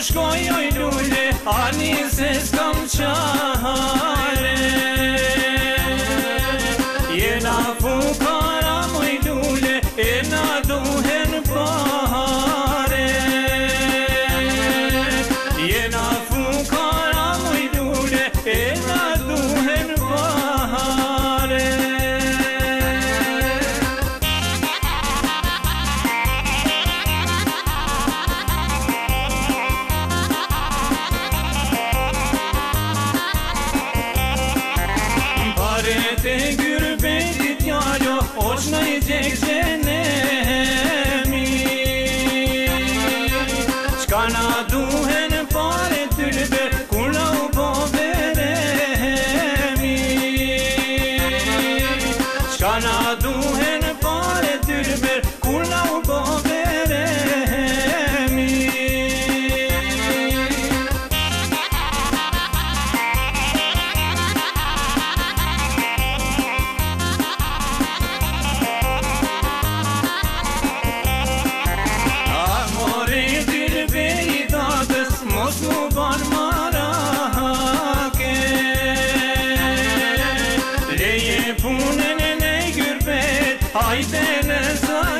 shkoj oj lule, ani se s'kam qare. Jena fukara moj lule, e na duhen pare. Jena fukara moj lule, e na duhen pare. Te gürbetit jalo, oqna I gjek gjenemi. Qka na duhen pare tylbe, kur na u po veremi. Qka na duhen pare tylbe, kur na u po veremi. Mos mu ban marake, leje punën e ne gyrbet, hajde në zare.